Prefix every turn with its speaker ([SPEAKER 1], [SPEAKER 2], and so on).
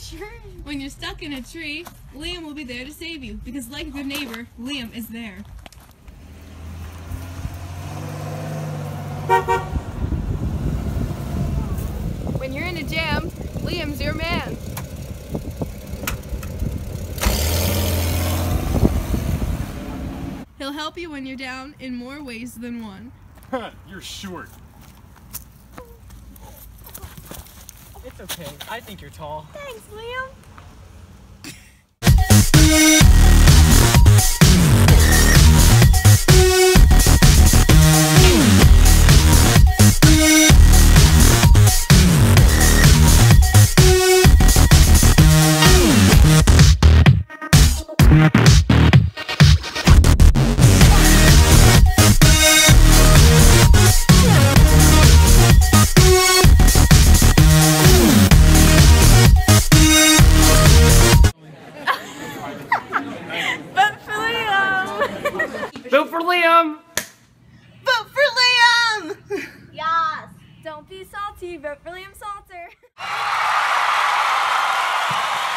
[SPEAKER 1] Sure.
[SPEAKER 2] When you're stuck in a tree, Liam will be there to save you, because like a good neighbor, Liam is there. When you're in a jam, Liam's your man. He'll help you when you're down in more ways than one.
[SPEAKER 3] You're short.
[SPEAKER 4] It's okay. I think you're tall.
[SPEAKER 1] Thanks, Liam.
[SPEAKER 4] Vote for Liam!
[SPEAKER 1] Vote for Liam!
[SPEAKER 5] Yes. Don't be salty. Vote for Liam Salter.